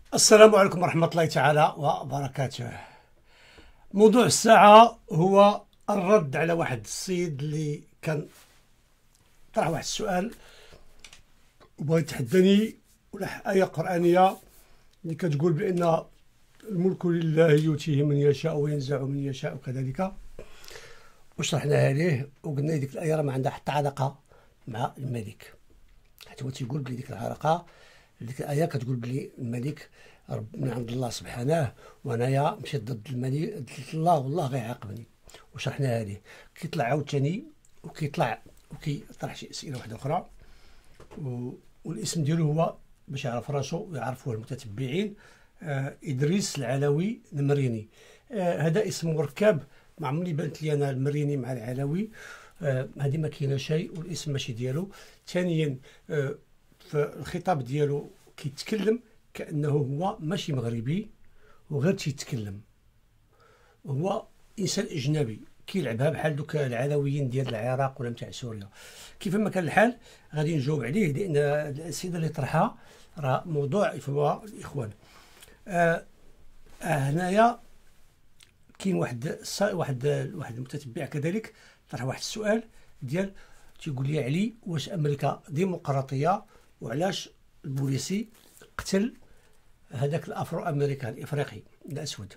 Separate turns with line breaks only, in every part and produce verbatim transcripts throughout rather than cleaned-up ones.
السلام عليكم ورحمة الله تعالى وبركاته. موضوع الساعة هو الرد على واحد السيد اللي كان طرح واحد السؤال وبغى يتحداني ولاح آية قرآنية اللي كتقول بأن الملك لله يؤتيه من يشاء وينزع من يشاء وكذلك، وشرحناها ليه وقلنا ديك الآية راه ما عندها حتى علاقة مع الملك، حيت هو تيقول بلي ديك العلاقة ديك الآية كتقول بلي الملك رب من عند الله سبحانه، وانايا مشيت ضد الملك ضد الله والله غيعاقبني، وشرحناها ليه. كيطلع عاوتاني وكيطلع وكيطرح شي أسئلة واحدة أخرى، و... والاسم ديالو هو باش يعرف راسو ويعرفوه المتتبعين، آه إدريس العلوي المريني. آه هذا اسم مركب، ما عمرني بانت لي أنا المريني مع العلوي، آه هذه ما كاينه شيء والاسم ماشي ديالو. ثانيا آه في الخطاب ديالو كيتكلم كأنه هو ماشي مغربي وغير تيتكلم، هو إنسان أجنبي كيلعبها بحال دوك العلويين ديال العراق ولا نتاع سوريا. كيفما كان الحال غادي نجاوب عليه، لأن الأسئلة اللي طرحها راه موضوع فهو الإخوان. آه هنايا كاين واحد واحد واحد المتتبع كذلك طرح واحد السؤال ديال تيقول لي علي واش أمريكا ديمقراطية وعلاش البوليسي قتل هذاك الافرو امريكان الافريقي الاسود.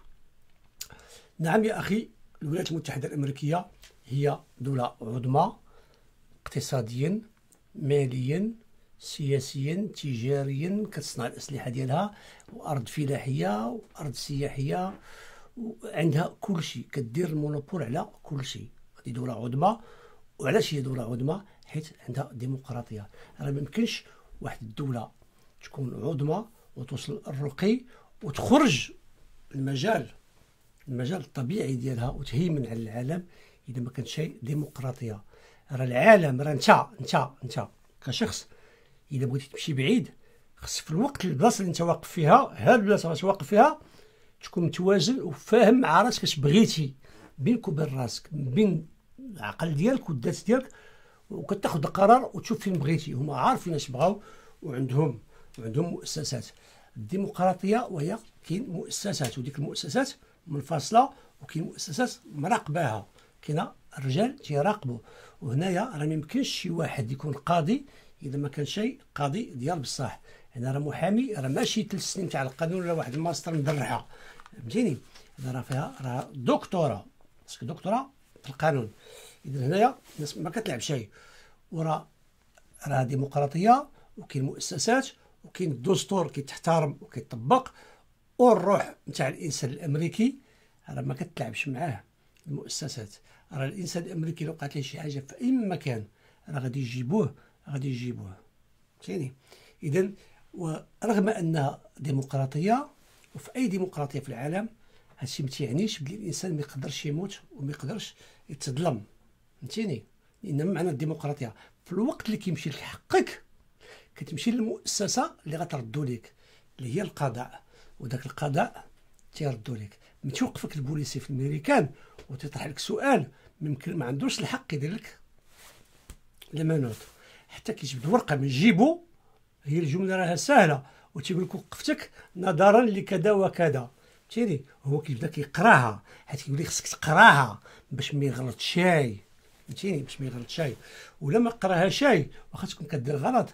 نعم يا اخي، الولايات المتحده الامريكيه هي دوله عظمى اقتصاديا ماليا سياسيا تجاريا، كتصنع الاسلحه ديالها وارض فلاحيه وارض سياحيه وعندها كل شيء، كدير المونوبول على كل شيء. هذه دوله عظمى. وعلاش هي دوله عظمى؟ حيت عندها ديمقراطيه. راه ما يمكنش واحد الدوله تكون عظمى وتوصل الرقي وتخرج المجال المجال الطبيعي ديالها وتهيمن على العالم اذا ما كانت شيء ديمقراطيه. راه العالم، راه انت انت انت كشخص اذا بغيتي تمشي بعيد خص في الوقت البلاصه اللي انت واقف فيها، هاد البلاصه اللي واقف فيها تكون متوازن وفاهم مع راسك اش بغيتي بينك وبين راسك، بين العقل ديالك والذات ديالك، وكتاخذ القرار وتشوف فين بغيتي. هما عارفين اش بغاو وعندهم وعندهم مؤسسات. الديمقراطيه وهي كاين مؤسسات وديك المؤسسات منفصله وكاين مؤسسات مراقباها، كاين الرجال تيراقبوا. وهنايا راه ما يمكنش شي واحد يكون قاضي اذا ما كان شي قاضي ديال بصح. انا راه محامي، راه ماشي ثلاث سنين تاع القانون ولا واحد الماستر مدرعه، فهمتيني؟ انا راه فيها راه دكتوراه، باسكو دكتوراه في القانون. اذا هنايا الناس ما كتلعب شيء، وراه راه ديمقراطيه وكاين مؤسسات وكاين الدستور كيتحترم وكيطبق، والروح نتاع الانسان الامريكي راه ما كتلعبش معاه المؤسسات. راه الانسان الامريكي لو وقعت ليه شي حاجه في اي مكان راه غادي يجيبوه غادي يجيبوه فهمتيني؟ اذا ورغم انها ديمقراطيه، وفي اي ديمقراطيه في العالم هادشي ما تيعنيش بلي الانسان ما يقدرش يموت وما يقدرش يتظلم، فهمتيني؟ لان معنى الديمقراطيه في الوقت اللي كيمشي لك حقك كتمشي للمؤسسه اللي غتردو لك، اللي هي القضاء، وداك القضاء تيردو لك. ملي توقفك البوليسي في الميريكان وتطرح لك سؤال ممكن ما عندوش الحق يدير لك المنوط، حتى كيجبد ورقه من جيبو، هي الجمله راها سهله وتيقول لك وقفتك نظرا لكذا وكذا، فهمتيني؟ هو كيبدا كيقراها، حيت كيقول لك خصك تقراها باش ما يغلط شاي، فهمتيني؟ باش ما يغلط شاي. ولا ما قراها شاي واخا تكون كدير غلط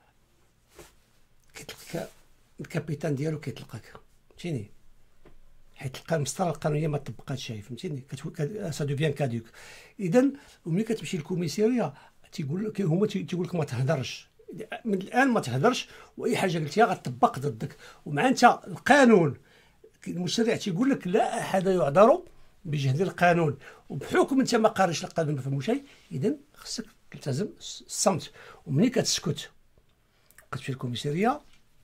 كيطلقك الكابيتان ديالو كيطلقك، فهمتيني؟ حيت تلقى المسطره القانونيه ما طبقاتش شي، فهمتيني؟ سا دوفيان كادوك. اذا وملي كتمشي للكوميساريه تيقول لك هما تيقول لك ما تهضرش من الان، ما تهضرش، واي حاجه قلتيها غتطبق ضدك. ومع انت القانون المشرع تيقول لك لا احد يعذر بجهد القانون، وبحكم انت ما قاريش القانون ما فهمو شيء، اذا خصك تلتزم الصمت. وملي كتسكت كتمشي للكوميساريه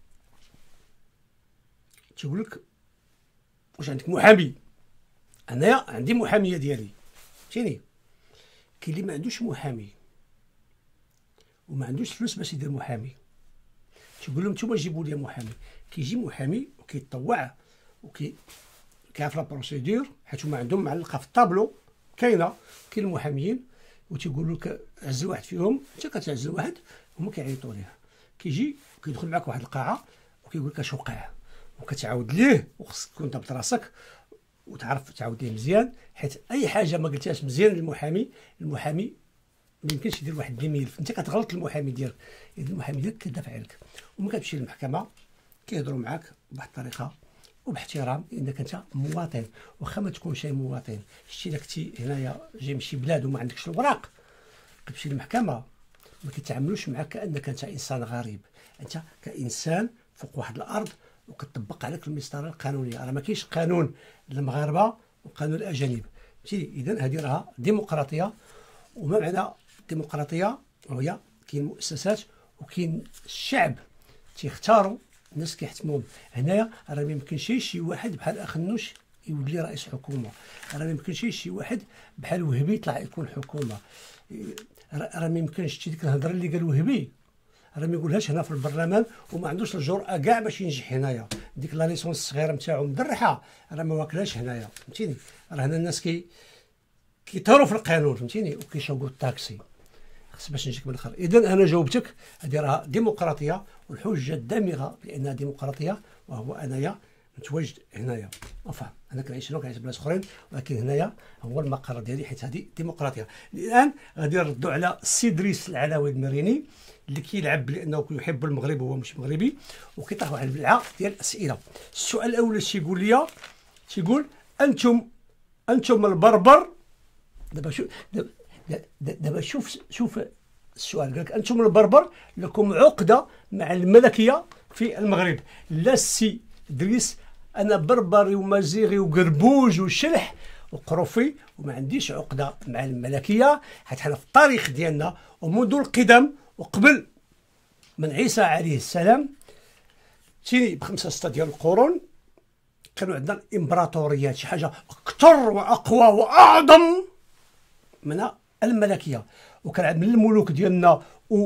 تيقول لك واش عندك محامي؟ انايا عندي محاميه ديالي، فهمتيني؟ كاين اللي ما عندوش محامي وما عندوش فلوس باش يدير محامي، تيقول لهم نتوما جيبوا لي محامي. كيجي محامي وكيتطوع وكي كيعرف لا بروسيدور، حيت هما عندهم معلقه في الطابلو كاينه. كاين المحاميين وتيقولوا لك عزل واحد فيهم، انت كتعزل واحد هما كيعيطوا ليه، كيجي كيدخل معاك واحد القاعه وكيقول لك اش وقع، وكتعاود ليه، وخصك تكون ضابط راسك وتعرف تعاود ليه مزيان، حيت اي حاجه ما قلتهاش مزيان للمحامي، المحامي ما يمكنش يدير واحد الملف، انت كتغلط المحامي ديالك، اذا المحامي ديالك كيدافع عليك، وملي كتمشي للمحكمه كيهضروا معاك بواحد الطريقه وباحترام، لانك انت مواطن، واخا ما تكونش مواطن. شتي الا كنتي هنايا جاي من شي بلاد وما عندكش الوراق، كتمشي للمحكمه ما كيتعاملوش معك كانك انت انسان غريب، انت كانسان فوق واحد الارض وكتطبق عليك المسطره القانونيه. راه ما كاينش قانون للمغاربه وقانون الاجانب، فهمتي؟ اذا هذه راها ديمقراطيه. وما معنى الديمقراطيه؟ وهي كاين مؤسسات وكاين الشعب تيختاروا الناس كيحتموهم. هنايا راه ما يمكنش شي واحد بحال اخنوش يولي رئيس حكومه، راه ما يمكنش شي واحد بحال وهبي يطلع يكون حكومه، راه ما يمكنش ديك الهضره اللي قال وهبي راه ما يقولهاش هنا في البرلمان، وما عندوش الجرأه كاع باش ينجح هنايا. ديك لا ليسونس الصغيره نتاعو مدرحه راه ما واكلاش هنايا، فهمتيني؟ راه هنا الناس كي كيطيروا في القانون، فهمتيني؟ وكيشوقوا الطاكسي. خص باش نجيك من الاخر. اذا انا جاوبتك، هذه راها ديمقراطيه، والحجه الدامغه بانها ديمقراطيه وهو انايا متواجد هنايا. افهم انا كنعيش هنا وكنعيش بلاصه اخرين، ولكن هنايا هو المقر ديالي حيت هذه ديمقراطيه. الان غادي نردوا على السي دريس العلوي المريني اللي كيلعب بانه يحب المغرب وهو مش مغربي، وكيطرح واحد البلعه ديال الاسئله. السؤال الاول تيقول لي تيقول انتم انتم البربر. دابا شوف دابا دابا شوف شوف السؤال، قال لك انتم البربر لكم عقده مع الملكيه في المغرب. لا السي دريس، انا بربري ومزيغي وقربوج وشلح وقروفي وما عنديش عقده مع الملكيه، حيت حنا في التاريخ ديالنا ومنذ القدم وقبل من عيسى عليه السلام تيني بخمسه سته ديال القرون كانوا عندنا الامبراطوريات، شي حاجه اكثر واقوى واعظم من الملكيه. وكان من الملوك ديالنا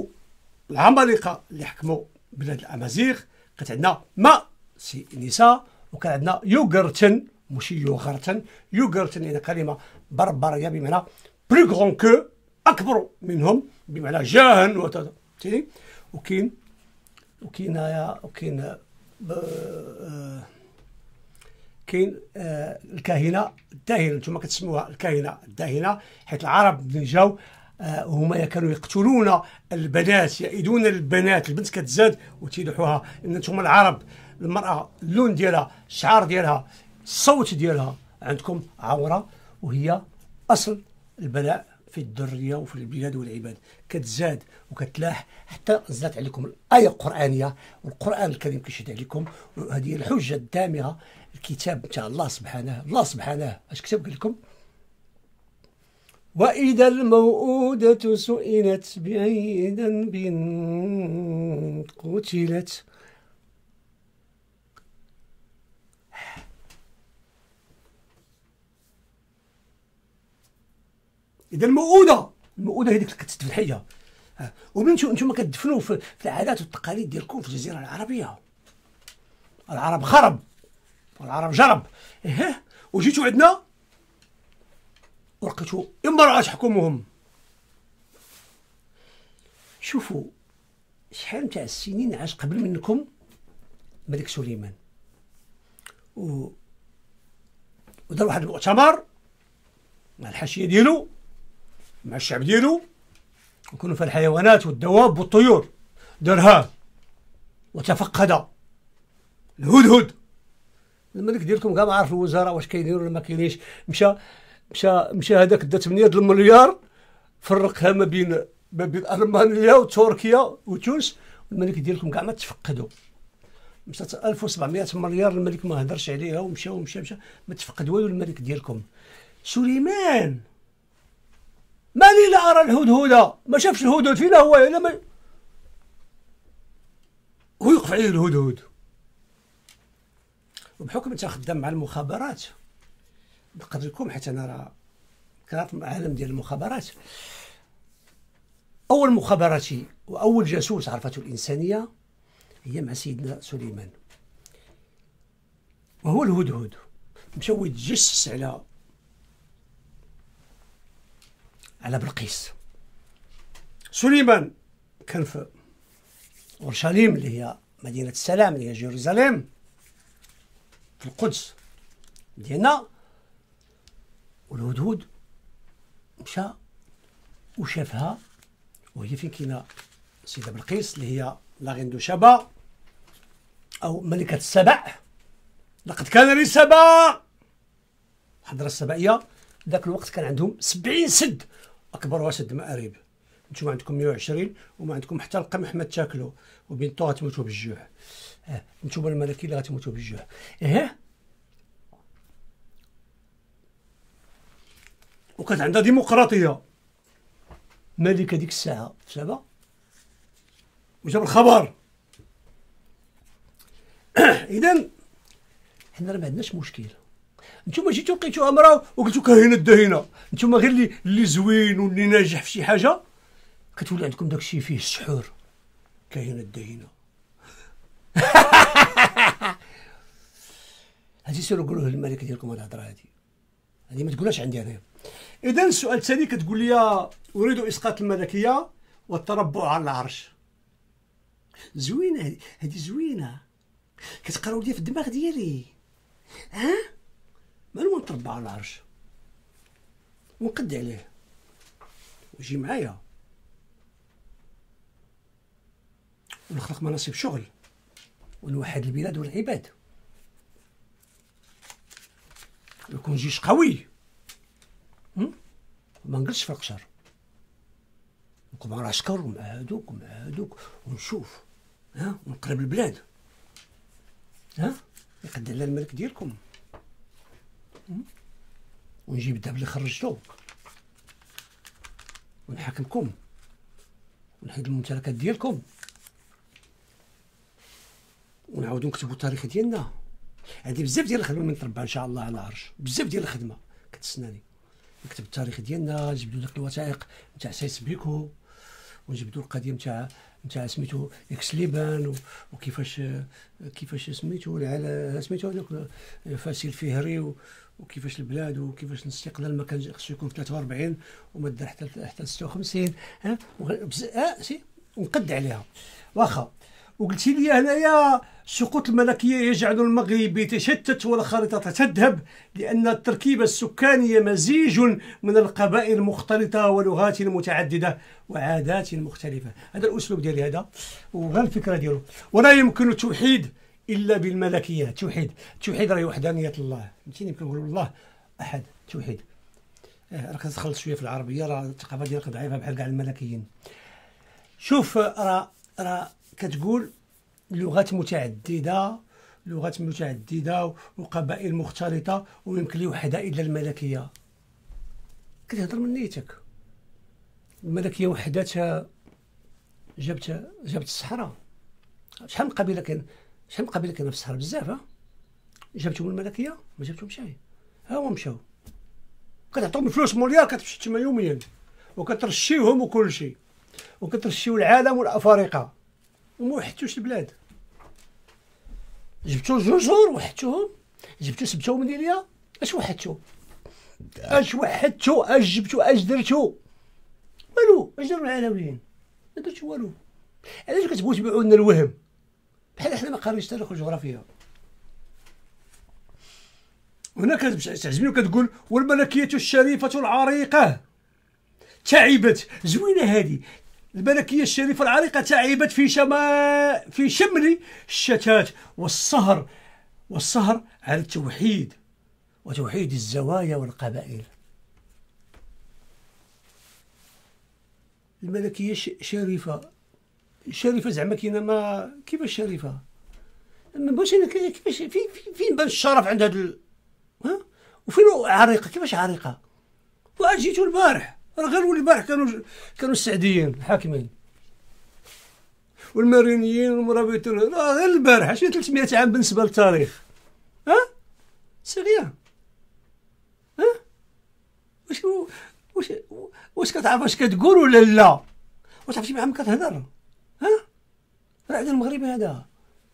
والعمالقه اللي حكموا بلاد الامازيغ كانت عندنا ما سي نساء، وكان عندنا يوغرتن ماشي يوغرتن، يوغرتن هي كلمه بربريه بمعنى بلو غون كو، اكبر منهم بمعنى جاهن وكذا، فهمتيني؟ وكاين وكاين وكاين كاين آه الكاهنه الداهنه، نتوما كتسموها الكاهنه الداهنه، حيت العرب ملي جاو آه هما كانوا يقتلون البنات، يئدون البنات، البنت كتزاد وتيلوحوها. ان نتوما العرب المراه اللون ديالها، الشعار ديالها، الصوت ديالها عندكم عوره، وهي اصل البلاء في الذريه وفي البلاد والعباد. كتزاد وكتلاح حتى نزلت عليكم الايه القرانيه، والقران الكريم كيشهد عليكم. وهذه الحجه الدامغه، الكتاب تاع الله سبحانه. الله سبحانه اش كتب؟ قال لكم واذا الموءودة سئلت باي ذنب قتلت. اذا الموءودة، الموءودة هذيك اللي كتدفن حيه، ومن نتوما كتدفنوا في العادات والتقاليد ديالكم في الجزيره العربيه. العرب خرب والعرب جرب، ايه وجيتوا عندنا ولقيتوا امرأة تحكمهم. شوفوا شحال تاع السنين عاش قبل منكم الملك سليمان، و ودار واحد المؤتمر مع الحاشيه ديالو مع الشعب ديالو، وكانوا فيه الحيوانات والدواب والطيور، دارها وتفقد الهدهد. الملك ديالكم كاع ما عارف الوزراء واش كاينين ولا ما كاينينش، مشى مشى مشى هذاك دا ثمانية د المليار فرقها ما بين ما بين المانيا وتركيا وتونس، الملك ديالكم كاع ما تفقدوا. مشات ألف وسبعمائة مليار، الملك ما هدرش عليها ومشى ومشى مشى ما تفقد والو الملك ديالكم. سليمان ماني لا ارى الهدهد، ما شافش الهدهد، فينا هو الا ما هو يوقف عليه الهدهد. وبحكم انت خدام مع المخابرات نقدر لكم، حيت انا راه كرهت العالم ديال المخابرات. اول مخابراتي واول جاسوس عرفته الانسانيه هي مع سيدنا سليمان، وهو الهدهد. مشاو يتجسس على على بلقيس. سليمان كان في اورشليم اللي هي مدينه السلام اللي هي جيروزاليم، في القدس ديالنا. والهدهد مشى وشافها وهي فين كاينه السيده بلقيس اللي هي لا غين دو شبا او ملكه السبع. لقد كان لسبا الحضاره السبعيه ذاك الوقت كان عندهم سبعين سد، اكبرها سد مآرب. نتوما عندكم مية وعشرين وما عندكم حتى القمح ما تاكلوا، وبنتو غتموتوا بالجوع. اه نتوما الملكي اللي غتموتوا بالجوع. اه وكانت عندها ديمقراطيه. ملكه ديك الساعه في سبا وجاب الخبر. اذا حنا راه ما عندناش مشكل. نتوما جيتو لقيتو امراه وقلتو كاهنه الدهينه، نتوما غير اللي اللي زوين واللي ناجح في شي حاجه كتولي عندكم داكشي فيه السحور. كاهنه الدهينه. هادي سيروا قولوه للملكه ديالكم هاد الهضره هادي، هادي ما تقولهاش عندي انايا. اذا السؤال الثاني كتقول لي اريد اسقاط الملكيه والتربع على العرش. زوينه هادي، هادي زوينه كتقراو ليا في الدماغ ديالي. ها مالو نتربع على العرش ونقد عليه ويجي معايا ونخلق مناصب شغل ونوحد البلاد والعباد ويكون جيش قوي. ما نقلش في القشر، نكون مع العسكر ومع هادوك ومع هادوك ونشوف ها ونقلب البلاد. ها يقد على الملك ديالكم ونجيب الذهب اللي خرجتو ونحاكمكم ونحيد الممتلكات ديالكم ونعاودو نكتبو التاريخ ديالنا. عندي بزاف ديال الخدمه من تربع ان شاء الله على العرش، بزاف ديال الخدمه كتسناني. نكتب التاريخ ديالنا، نجبدو داك الوثائق نتاع سيس بيكو، ونجبدو القضيه نتاع نتاع سميتو اكس ليبان وكيفاش كيفاش سميتو العلا سميتو هذاك فاسي الفهري وكيفاش البلاد وكيفاش الاستقلال ما كان خصو يكون في ثلاثة وأربعين وما دار حتى حتى ستة وخمسين. ها اه سي ونقد عليها واخا. وقلتي لي هنايا سقوط الملكيه يجعل المغرب يتشتت والخريطه تذهب لان التركيبه السكانيه مزيج من القبائل المختلطه ولغات متعدده وعادات مختلفه. هذا الاسلوب ديالي هذا وغير الفكره ديالو. ولا يمكن التوحيد الا بالملكيه. توحيد توحيد راهي وحدانيه الله. فهمتيني؟ يمكن نقولوا الله احد. توحيد اه راك تخلط شويه في العربيه، راه الثقافه ديالك ضعيفه بحال كاع الملكيين. شوف راه راه كتقول لغات متعدده لغات متعدده وقبائل مختلطه ويمكن لوحدها الا الملكيه. كتهضر من نيتك. الملكيه وحداتها جابت جابت الصحراء. شحال من قبيله كاين شحال من قبيله كاينه في الصحراء؟ بزاف. ها جابتهم الملكيه؟ ما جابتهمش. ها هما مشاو كتعطيهم الفلوس مليار كتمشي تما يوميا وكترشيوهم وكل شيء وكترشيو العالم والافارقه وما وحدتوش البلاد. جبتو الجزر وحدتوهم، جبتو سبتو مدينيه. اش وحدتو؟ اش وحدتو؟ اش جبتو؟ اش درتو؟ والو. اش داروا العلويين؟ ما درتو والو. علاش كتبغيو تبيعوا لنا الوهم بحال حنا ما قارينش تاريخ والجغرافيا؟ هنا كتعجبني وكتقول والملكيه الشريفه العريقه تعبت. زوينه هذه الملكيه الشريفه العريقه تعبت في شما في شمل الشتات والسهر والسهر على التوحيد وتوحيد الزوايا والقبائل. الملكيه شريفه شريفه زعما كاينه ما كيفاش شريفه؟ ما بغيتش انا كيفاش فين فين بان الشرف عند هاد ال... ها وفين عريقه؟ كيفاش عريقه؟ وعاد جيتو البارح راه غير ولي البارح كانوا كانوا السعديين حاكمين والمارينيين والمرابطين راه غير البارح. شي ثلاثمية عام بالنسبه للتاريخ. ها سيريا. ها واش واش واش كتعرف واش كتقول ولا لا؟ واش عرفتي مع من كتهضر؟ ها راه عندنا المغربي هذا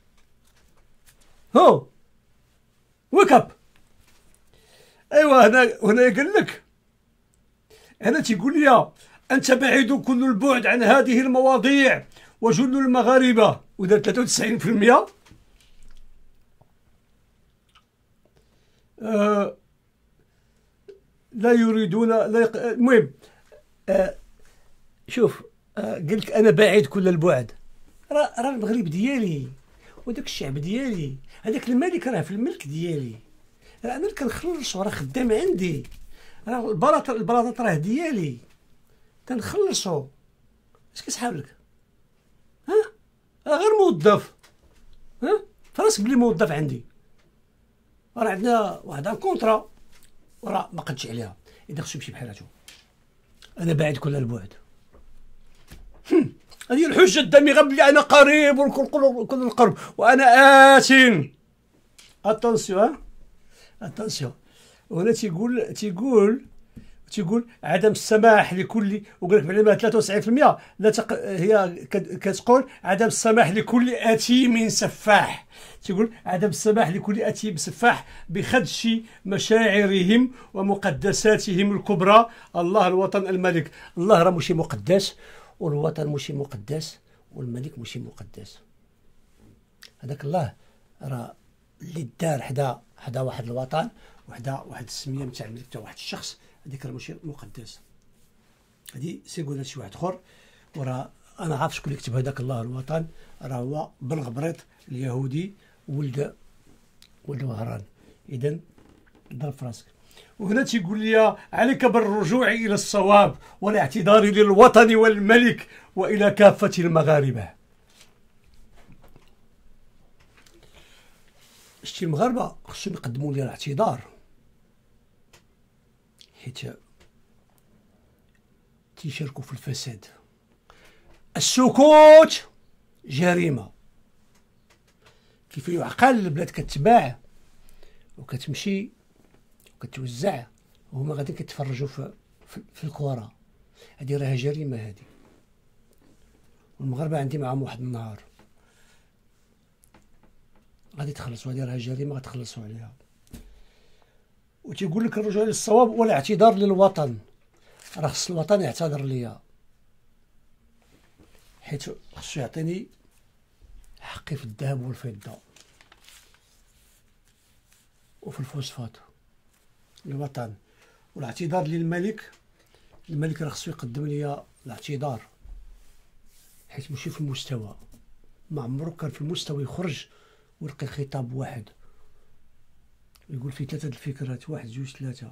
هو ويك اب. ايوا هنا هنا قال لك هنا تيقول لي انت بعيد كل البعد عن هذه المواضيع وجل المغاربه ودار ثلاثة وتسعين بالمئة آه لا يريدون لا يق... المهم آه شوف آه قلت لك انا بعيد كل البعد، راه راه المغرب ديالي وداك الشعب ديالي، هذاك الملك راه في الملك ديالي، راه انا اللي كنخلصو، راه خدام عندي، راه البلاط البلاطات راه ديالي كنخلصو. اش كيسحاب لك؟ ها راه غير موظف، ها فراسك بلي موظف عندي، راه عندنا واحد الكونطرا وراه ما قدش عليها، اذا خصو يمشي بحالاتو، انا بعيد كل البعد. هذه الحجه الدامغه بلي انا قريب وكل كل القرب وانا آت. اتونسيون ها اتونسيون. وهنا تيقول تيقول تيقول عدم السماح لكل، وقال لك بعلمها ثلاثة وتسعين بالمئة لا تق... هي كتقول عدم السماح لكل أثيم سفاح، تيقول عدم السماح لكل أثيم سفاح بخدش مشاعرهم ومقدساتهم الكبرى. الله الوطن الملك، الله راه ماشي مقدس، والوطن ماشي مقدس، والملك ماشي مقدس. هذاك الله راه اللي دار حدا حدا واحد الوطن وحدا واحد السميه نتاع الملك تاع واحد الشخص، هذيك راه ماشي مقدس، هذه سيقولها شي واحد اخر. وراه انا عارف شكون اللي كتب هذاك الله الوطن، راه هو بن غبريط اليهودي ولد ولد وهران. اذا ضرب في راسك. وهنا تيقول لي عليك بالرجوع الى الصواب والاعتذار للوطن والملك والى كافه المغاربه. شتي المغاربه خصهم يقدموا لي الاعتذار، حيت تيشاركوا في الفساد. السكوت جريمه. كيف يعقل البلاد كتباع وكتمشي وكتوزع وهما غادي كيتفرجوا في في, في الكره، هذه راها جريمه هذه. والمغاربه عندي معاهم واحد النهار غادي تخلصوا، هذه راها جريمه غتخلصوا عليها. وتيقول لك الرجوع للصواب والاعتذار للوطن، راه خص الوطن يعتذر ليا، حيت خصو يعطيني حقي في الذهب والفضه وفي الفوسفات الوطن. والاعتذار للملك، الملك راه خصو يقدم لي الاعتذار، حيت ماشي في المستوى، ما عمرو كان في المستوى يخرج ويلقي خطاب واحد يقول فيه ثلاثه الفكرات، واحد جوج ثلاثه.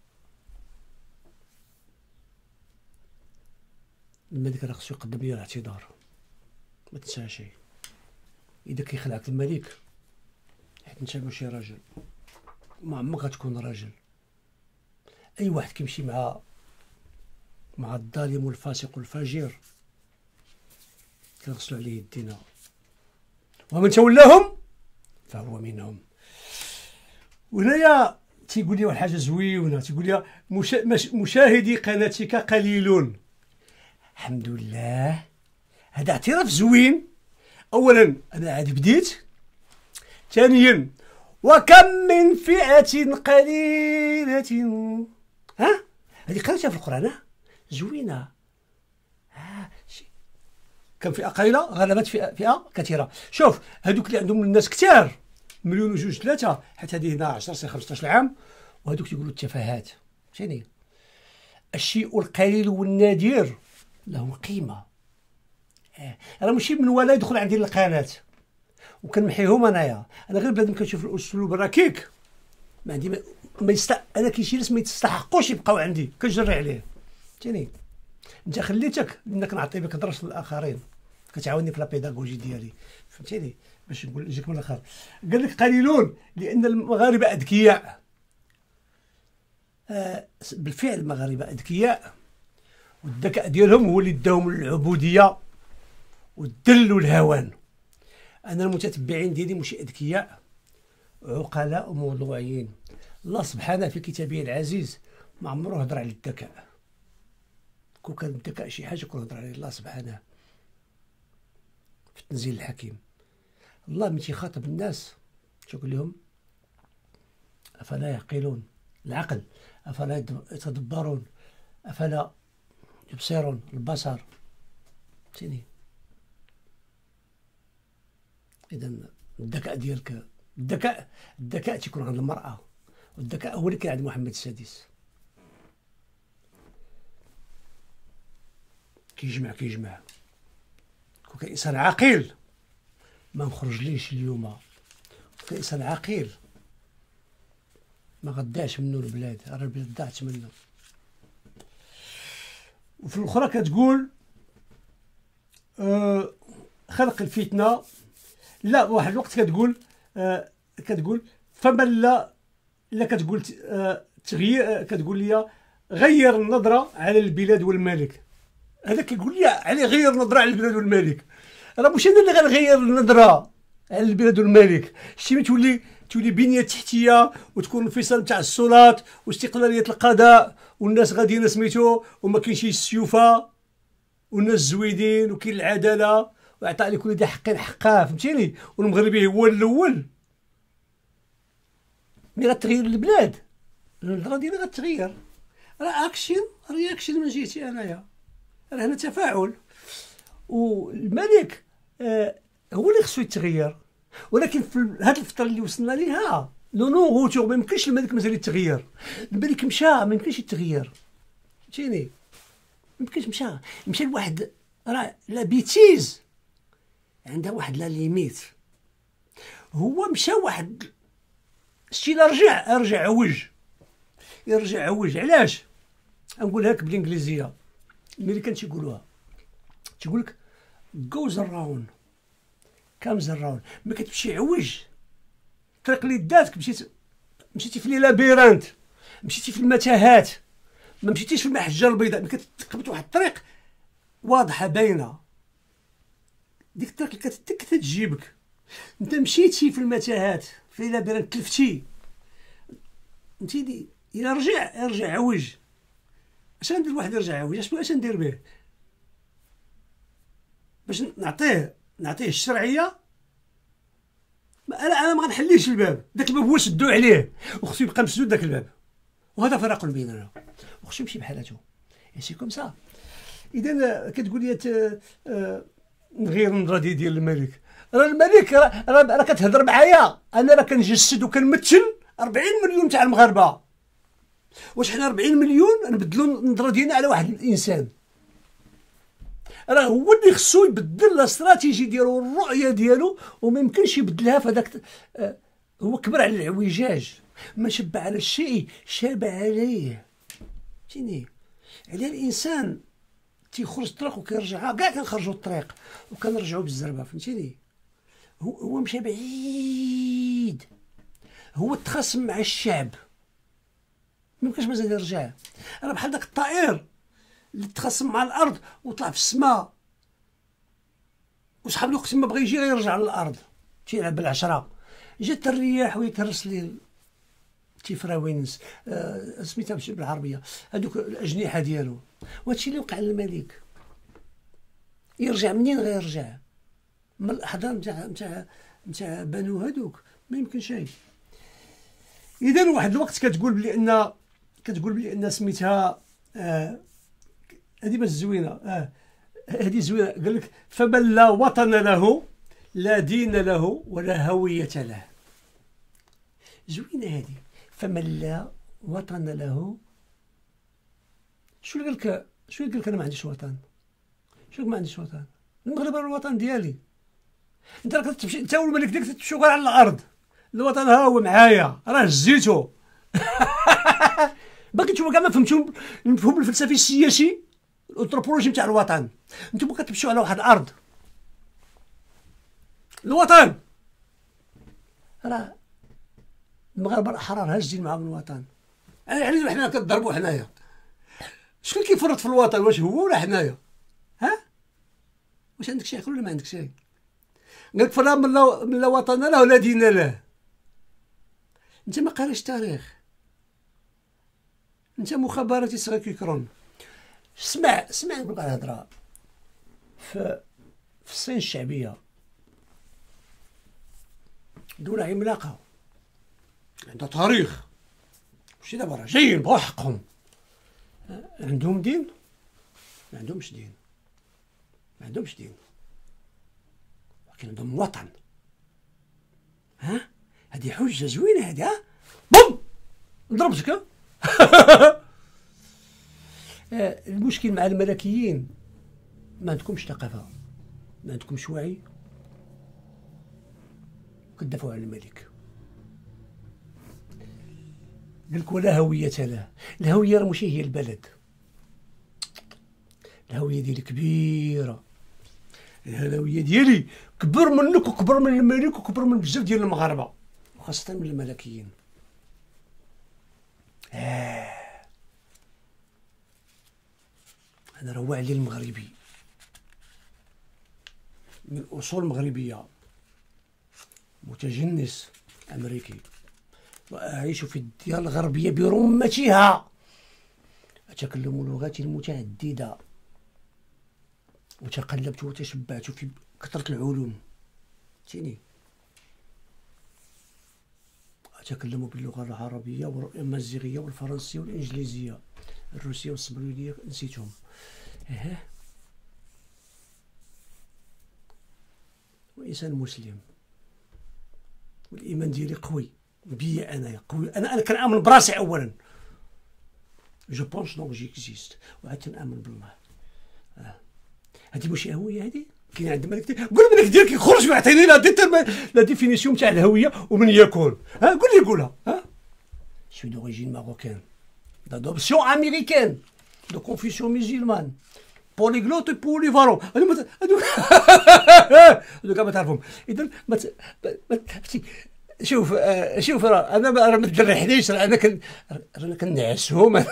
الملك راه خصو يقدم لي الاعتذار، ما تنساها شيء. اذا كيخلعك الملك حيت انت ماشي راجل، ما عمرك غتكون راجل. اي واحد كيمشي مع مع الظالم والفاسق والفاجر كنغسلو عليه يدينا، ومن تولاهم فهو منهم. وهنايا تيقول لي واحد الحاجه زوينه، تيقول لي مشاهدي قناتك قليلون. الحمد لله، هذا اعتراف زوين. اولا انا عاد بديت، ثانيا وكم من فئة قليلة، ها هذه قريتها في القرآن زوينة. ها شي كم فئة قليلة غلبت فئة, فئة كثيرة. شوف هذوك اللي عندهم الناس كثار مليون وجوج ثلاثة، حتى هذه هنا عشرة سنة خمسطاش عام، وهذوك تيقولوا التفاهات. ثاني الشيء القليل والنادر له قيمة. راه ماشي من ولا يدخل عندي القناة وكنمحيهم انايا، انا غير بنادم كنشوف الاسلوب الركيك ما عندي ما, ما يست... انا كاين شي ناس ما يستحقوش يبقاو عندي كنجري عليه. فهمتيني؟ انت خليتك انك نعطي بك درس للاخرين، كتعاوني في لابيداغوجي ديالي، فهمتيني؟ باش نقول نجيك من الاخر. قال لك قليلون لان المغاربه اذكياء. آه بالفعل المغاربه اذكياء، والذكاء ديالهم هو اللي داهم العبوديه والذل والهوان. انا المتتبعين ديالي ماشي اذكياء، عقلاء وموضوعيين. الله سبحانه في كتابه العزيز ما عمره هضر على الذكاء، كون كان الذكاء شي حاجه كون هضر عليه الله سبحانه في التنزيل الحكيم. الله ملي تيخاطب الناس تقول لهم افلا يعقلون، العقل، افلا يتدبرون، افلا يبصرون، البصر. فهمتيني؟ اذا الذكاء ديالك، الذكاء الذكاء تيكون عند المرأة والذكاء هو اللي كان عند محمد السادس. كيجمع كيجمع كون كان انسان عاقل ما نخرج ليش اليوم، كان انسان عاقل ما غداش منه البلاد، راه البلاد ضاعت منه. وفي الاخرى كتقول آه خلق الفتنه، لا واحد الوقت كتقول آه كتقول فمن لا لا كتقول آه تغيير آه كتقول لي غير النظره على البلاد والملك. هذا كيقول لي عليه غير النظره على البلاد والملك، راه ماشي انا اللي غنغير النظره على البلاد والملك. شتي تولي تولي بنيه تحتيه وتكون انفصال تاع السلطات واستقلاليه القضاء والناس غاديين سميتو وما كاينش السيوفه والناس زويدين وكاين العداله وعطاء لكل ذي حق حقه، فهمتيني؟ والمغربي هو الاول. ملي غتغير البلاد النظره ديالي غتغير، راه اكشن رياكشن من جهتي انايا، راه هنا تفاعل. والملك آه هو اللي خصو يتغير، ولكن في هذه الفتره اللي وصلنا ليها لو نو غوتور ما يمكنش الملك مازال يتغير. الملك مشى ما يمكنش يتغير، فهمتيني؟ ما يمكنش، مشى مشى لواحد، راه لا بيتيز عندها واحد لا ليميت. هو مشى واحد شتي لا رجع رجع عوج يرجع عوج. علاش؟ نقولها لك بالانجليزيه، الامريكان تيقولوها، تيقول لك goes around comes around. ما كتمشي عوج، الطريق اللي داتك مشيت مشيتي في لي لابيرانت، مشيتي في المتاهات، ما مشيتيش في المحجه البيضاء، ملي كتقبط واحد الطريق واضحه باينه، ديك الطريق اللي كتتك تجيبك. انت مشيتي في المتاهات في لابيرانت تلفتي، فهمتيني؟ الا رجع يرجع عوج. اش غندير واحد يرجع عوج؟ اش اش ندير به باش نعطيه نعطيه الشرعيه؟ انا انا ما غنحليش الباب، داك الباب هو سدو عليه وخصو يبقى مسدود داك الباب، وهذا فرق بيننا وخصو يمشي بحالته. سي كوم سا. اذا كتقول لي نغير النظره ديال الملك، راه الملك راه راه كتهضر معايا انا، راه كنجسد وكنمثل أربعين مليون تاع المغاربه. واش حنا أربعين مليون نبدلوا النظره ديالنا على واحد الانسان؟ راه هو اللي خصو يبدل الاستراتيجي ديالو والرؤيه ديالو، وما يمكنش يبدلها في هذاك. آه هو كبر على الاعوجاج، ما شب على الشيء شاب عليه، فهمتيني؟ على الانسان تيخرج الطريق وكيرجع، كاع كنخرجوا الطريق وكنرجعوا بالزربه، فهمتيني؟ هو هو مشى بعيد، هو تخاصم مع الشعب، ما يمكنش مازال يرجع. راه بحال داك الطائر اللي تخاصم مع الارض وطلع في السماء، وشحال من وقت ما بغى يجي غيرجع للارض، تيلعب بالعشره. جات الرياح ويكرس ليه تيفراوينس، آه سميتها بالعربيه هذوك الاجنحه ديالو. وهادشي اللي وقع للملك. يرجع منين غيرجع؟ من الاحضان نتاع نتاع نتاع بنو هذوك ما يمكن شيء. اذا واحد الوقت كتقول بلي ان كتقول بلي ان سميتها آه هذه باش زوينه، اه هذه زوينه. قال لك فمن لا وطن له لا دين له ولا هويه له. زوينه هذه، فمن لا وطن له. شو اللي قال لك شو اللي قال لك انا ما عنديش وطن؟ شو ما عنديش وطن؟ المغرب راه الوطن ديالي. انت راك تمشي انت والملك ديالك تمشيو غير على الارض، الوطن ها هو معايا راه هزيتو. باقي نتوما كاع ما فهمتوا المفهوم الفلسفي السياسي الانثروبولوجي نتاع الوطن. نتوما كتمشيو على واحد الارض، الوطن راه المغاربه الاحرار هازين معاهم الوطن. يعني حنا كنضربوا حنايا، شكون كيفرط في الوطن؟ واش هو ولا حنايا؟ ها واش عندك شي عقل ولا ما عندك شي؟ قالك فلا من لا من لا وطن له ولا دين له. انت ما قاريش تاريخ، انت مخابراتي صغير كيكرون. اسمع اسمع نقولك على هضره. في في الصين الشعبيه دولة عملاقة عندها تاريخ، ماشي دابا راه جايين بغاو حقهم. عندهم دين؟ ما عندهمش دين، ما عندهمش دين، ولكن عندهم وطن. ها هذه حجة زوينة هذه. ها بوم ضربتك. المشكل مع الملكيين ما عندكمش ثقافة، ما عندكمش وعي، كتدافعوا على الملك. قالك ولا هوية له. الهوية راه ماشي هي البلد، الهوية ديالي كبيرة، الهوية ديالي كبر منك وكبر من الملك وكبر من بزاف ديال المغاربة وخاصة من الملكيين. آه. أنا راه واعي المغربي من أصول مغربية، متجنس أمريكي، وأعيش في الديار الغربية برمتها، أتكلم لغاتي المتعددة، وتقلبت وتشبعت في كثرة العلوم. فهمتيني؟ أتكلم باللغة العربية والأمازيغية والفرنسية والإنجليزية، الروسية والصبريونية نسيتهم. أه. وإنسان مسلم، والإيمان ديالي قوي بيا أنايا، قوي. أنا أنا كنآمن براسي أولا، جو بونس دونك جيكزيست، وعاد تنآمن بالله. آه. هادي ماشي هوية، هادي كاين عند ملك. قول الملك ديالك يخرج ويعطيني لا ديفينيسيون تاع الهوية ومن يكون. ها قول لي قولها. ها سوي دوريجين ماروكان، d'adoption américaine, de confession musulmane, polyglotte et polyvalent. هادو هادو هادو كاع ما تعرفهم. إذا ما شوف شوف راه أنا راه ما تجرحنيش، راه أنا كن رانا كنعسهم.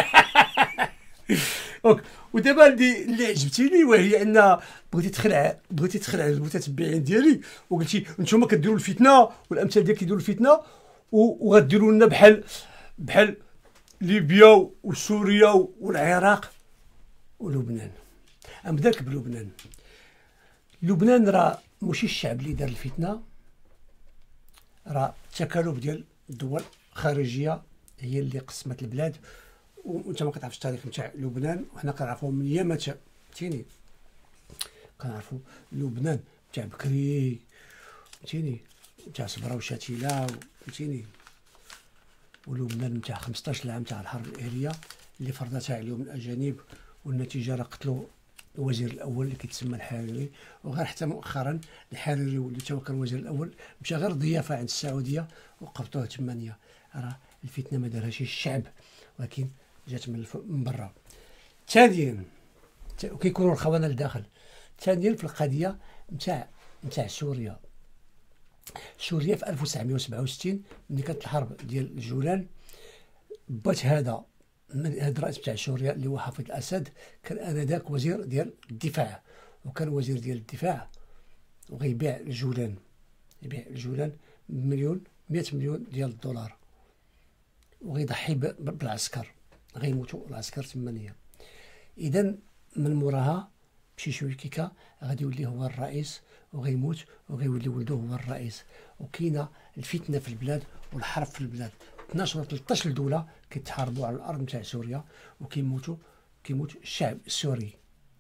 اوك. ودابا اللي عجبتيني وهي ان بغيتي تخلع بغيتي تخلع المتتبعين ديالي وقلتي نتوما كديروا الفتنه والامثال ديالك كيديروا الفتنه وغديروا لنا بحال بحال ليبيا وسوريا والعراق ولبنان. نبدا لك بلبنان. لبنان راه ماشي الشعب اللي دار الفتنه، راه التكالب ديال الدول الخارجيه هي اللي قسمت البلاد. وانت ما كتعرفش التاريخ نتاع لبنان، وحنا كنعرفوه من ايامات. فهمتيني؟ كنعرفوا لبنان تاع بكري، فهمتيني، تاع صبرا وشاتيلا، فهمتيني، ولبنان تاع خمسطاش عام تاع الحرب الاهليه اللي فرضتها عليهم الاجانب، والنتيجه راه قتلوا الوزير الاول اللي كيتسمى الحريري. وغير حتى مؤخرا الحريري واللي تا هو كان الوزير الاول مشى غير ضيافه عند السعوديه وقبطوه ثمانيه. راه الفتنه ما دارهاش الشعب، ولكن جات من من برا. ثانيا وكيكونوا الخونه لداخل. ثانيا في القضيه نتاع نتاع سوريا. سوريا في ألف وتسعمائة وسبعة وستين ملي كانت الحرب ديال الجولان، بات هذا من هذا الرئيس تاع سوريا اللي هو حافظ الاسد، كان انذاك وزير ديال الدفاع، وكان وزير ديال الدفاع وغيبيع الجولان، يبيع الجولان بمليون مئة مليون ديال الدولار، وغيضحي بالعسكر، غيموتوا العسكر ثمانية. اذا من موراها بشي شويه كيكا غادي يولي هو الرئيس وغيموت وغيولي ولده هو الرئيس. وكاينه الفتنه في البلاد والحرب في البلاد. اثناش ولا ثلاثطاش دوله كيتحاربوا على الارض نتاع سوريا وكيموتوا كيموت الشعب السوري.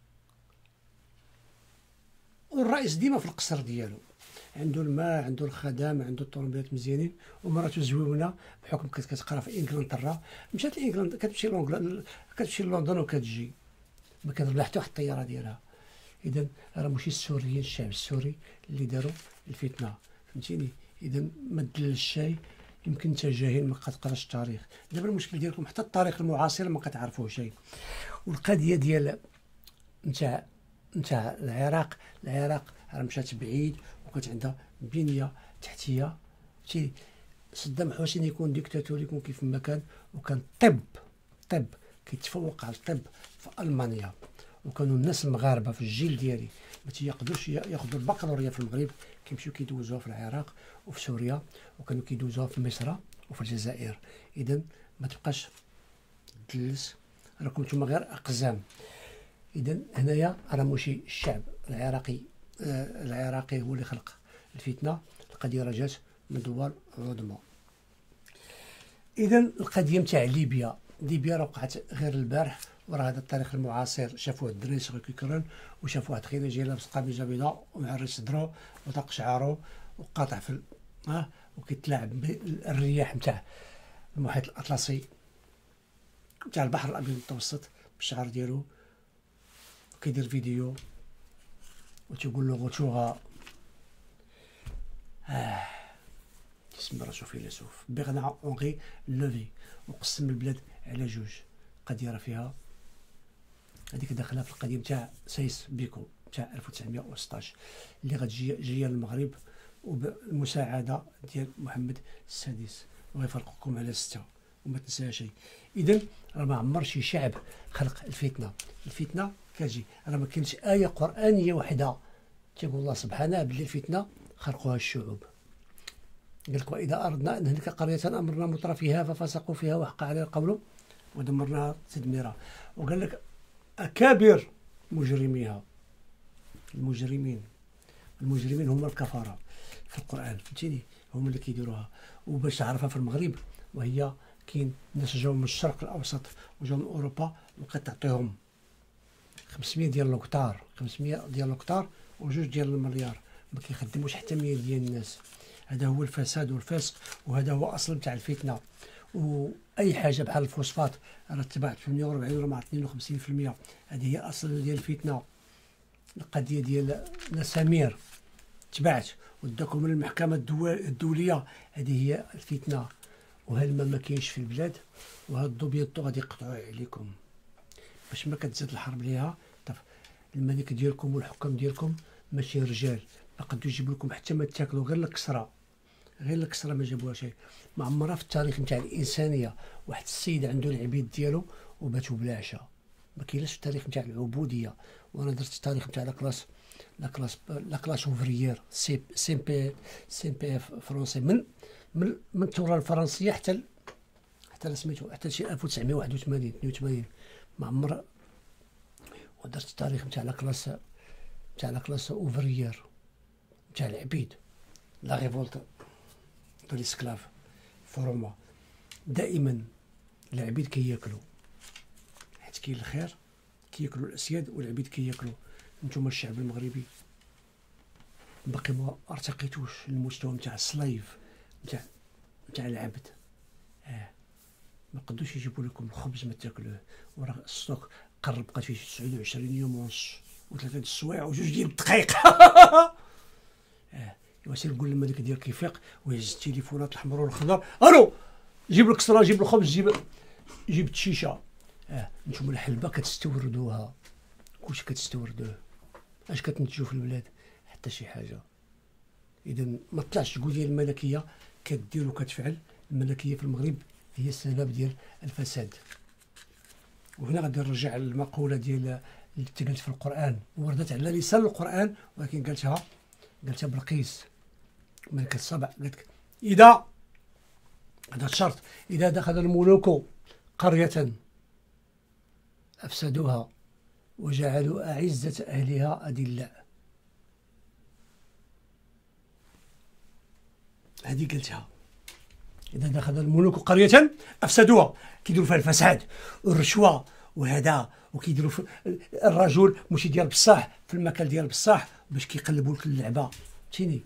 والرئيس ديما في القصر ديالو، عنده الماء، عنده الخدم، عنده الطوموبيلات مزيانين، ومراته زويونه بحكم كانت كتقرا في انجلترا. مشات لانجلترا، كتمشي لونجل كتمشي لندن وكتجي، ما كتربح حتى واحد الطياره ديالها. اذا راه ماشي السوريين الشعب السوري اللي داروا الفتنه، فهمتيني؟ اذا ما تدلل الشاي، يمكن انت جاهل ما كتقراش التاريخ. دابا المشكل ديالكم حتى التاريخ المعاصر ما كتعرفوه شيء. والقضيه ديال نتاع نتاع العراق، العراق راه مشات بعيد وكانت عندها بنيه تحتيه. فهمتي؟ صدام حسين يكون ديكتاتوري يكون كيف ما كان، وكان طب طب كيتفوق على الطب في المانيا، وكانوا الناس المغاربه في الجيل ديالي ما تيقدروش ياخذوا البكالوريا في المغرب، كيمشيو كيدوزوها في العراق وفي سوريا، وكانوا كيدوزوها في مصر وفي الجزائر. اذا ما تبقاش تدلس، راكم نتوما غير اقزام. اذا هنايا راه ماشي الشعب العراقي آه العراقي هو اللي خلق الفتنه، القضيه راه جات من دول عظمى. اذا القضيه نتاع ليبيا، ليبيا راه وقعت غير البارح، وراه هذا التاريخ المعاصر شافوه الدراري صغير كيكرن، وشافوا واحد خينا جاي لابس قميصه بيضاء ومعرج صدرو وطاق شعرو وقاطع في ها وكيتلاعب بالرياح نتاع المحيط الاطلسي تاع البحر الابيض المتوسط بالشعر ديالو، كيدير فيديو وتيقول له غوتوغا اه تسمى راسو فيلسوف برنار اونغي لوفي، وقسم البلاد على جوج. قضيه راه فيها هذيك داخله في القضيه نتاع سايس بيكو نتاع ألف وتسعمائة وستطاش اللي غتجي جايه للمغرب وبالمساعده ديال محمد السادس، وغيفرقكم على سته وما تنساها شيء. اذا راه ما عمر شي شعب خلق الفتنه، الفتنه كتجي راه ما كاينش ايه قرانيه واحده تيقول الله سبحانه بلي الفتنه خلقوها الشعوب. قال لك واذا اردنا ان نهلك قريه امرنا متر فيها ففسقوا فيها وحق عليها القول ودمرناها تدميرا. وقال لك اكابر مجرميها، المجرمين المجرمين هم الكفره في القران، فهمتيني، هم اللي كيديروها. وباش تعرفها في المغرب، وهي كاين ناس جاو من الشرق الاوسط وجاو من اوروبا وبقات تعطيهم خمسمائة ديال لوكتار، خمسمائة ديال لوكتار وجوج ديال المليار، ما كيخدموش حتى مية ديال الناس. هذا هو الفساد والفسق، وهذا هو اصل تاع الفتنه. واي حاجه بحال الفوسفات راه تباعت في ثمانية وأربعين ولا مع اثنين وخمسين بالمئة، هذه هي اصل ديال الفتنه. القضيه ديال نسامير تبعت وداكم من المحكمه الدوليه، هذه هي الفتنه. وها الماء ما كاينش في البلاد، وهاد الضبيط غادي يقطعوا عليكم باش ما كتزاد الحرب ليها. الملك ديالكم والحكام ديالكم ماشي رجال، ما قدو يجيب لكم حتى ما تاكلوا، غير الكسره، غير الكسره ما جابوها شيء. ما عمرها في التاريخ نتاع الانسانيه واحد السيد عنده العبيد ديالو وباتوا بلا عشاء، ما كاينش في التاريخ نتاع العبوديه. وانا درت التاريخ نتاع لاكلاس لاكلاس لاكلاس اوفريير سي سي بي سي بي اف فرونسي، من من من الثوره الفرنسيه حتى حتى سميتو حتى شي ألف وتسعمائة وواحد وثمانين اثنين وثمانين ما عمر. ودرت التاريخ نتاع لاكلاس نتاع لاكلاس اوفريير نتاع العبيد، لا ريفولت دو ليسكلاف في روما. دائما العبيد كياكلوا حيت كاين الخير، كياكلوا الاسياد والعبيد كياكلوا. نتوما الشعب المغربي باقي ما ارتقيتوش للمستوى نتاع السلايف نتاع نتاع العبد. اه ما قدوش يجيبوا لكم الخبز ما تاكلوه، وراه الستوك قرب بقى فيه تسعة وعشرين يوم ونص وثلاثه السوايع وجوج ديال الدقائق. اه ايوا سير قول للملك ديالك يفيق ويهز التليفونات الحمر والخضر، الو جيب لك الصرا، جيب الخبز، جيب جيب الشيشه. اه نتوما الحلبه كتستوردوها، كلشي كتستوردوه، اش كتنتجو في البلاد؟ حتى شي حاجه. اذا ما طلعش تقول ديال الملكيه كدير وكتفعل. الملكيه في المغرب هي السبب ديال الفساد. وهنا غادي نرجع للمقوله ديال اللي قلت في القران، وردت على لسان القران ولكن قالتها قالتها بلقيس ملكه السبع. قالت لك اذا هذا الشرط، اذا دخل الملوك قريه افسدوها وجعلوا اعزه اهلها اذلاء. هذه قلتها، إذا دخل الملوك قرية أفسدوها، كيديروا فيها الفساد والرشوة وهذا، وكيديروا الرجل ماشي ديال بصح في المكان ديال بصح باش كيقلبوا لك اللعبة، فهمتيني.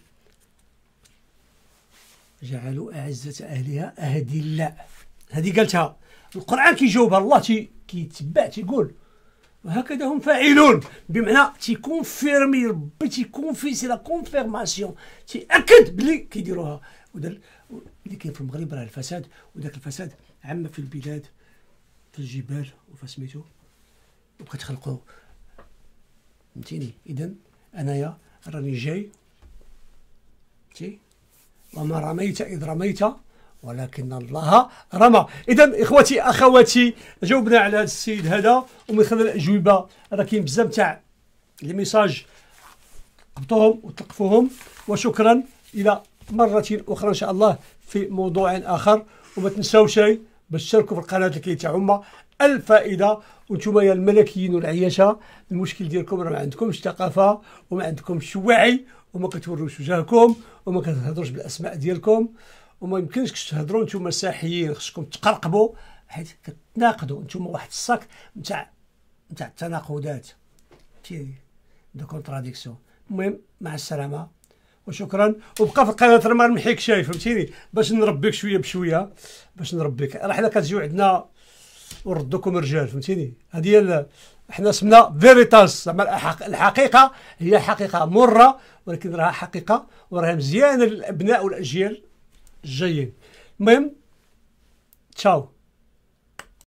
جعلوا أعزة أهلها أذلاء، هذه قالتها. القرآن كيجاوبها، الله تي كيتبع تيقول وهكذا هم فاعلون، بمعنى تيكونفيرمي ربي، تيكونفيسي لا كونفيرماسيون، تيأكد بلي كيديروها. ودا اللي كاين في المغرب راه الفساد، وداك الفساد عم في البلاد في الجبال وفا سميتو وكتخلقوا، فهمتيني. اذا انايا راني جاي فهمتي، وما رميت اذ رميت ولكن الله رمى. اذا اخوتي اخواتي جاوبنا على هذا السيد هذا، ومن خلال الاجوبه راه كاين بزاف تاع لي ميساج قبطوهم وتلقفوهم. وشكرا، الى مره اخرى ان شاء الله في موضوع اخر. وما تنساوش باش تشاركوا في القناه اللي كيتعم الفائده. وانتم يا الملكيين والعياشه، المشكل ديالكم راه ما عندكمش ثقافه وما عندكمش وعي وما كتوروش وجهكم وما كتهضروش بالاسماء ديالكم، وما يمكنش تهضروا نتوما مسيحيين، خصكم تقرقبوا حيت كتناقضوا نتوما واحد الصاك نتاع نتاع التناقضات، تي دو كونتراديكسيون. المهم مع السلامه وشكرا. وبقى في القناه راه ما نمحيك شايف فهمتيني، باش نربيك شويه بشويه، باش نربيك. راه حنا كتجيو عندنا ونردوكم رجال فهمتيني. هذه هي حنا سمنا فيريتاس، زعما الحقيقه هي حقيقه مره ولكن راها حقيقه وراها مزيانه للابناء والاجيال الجايين. المهم تشاو.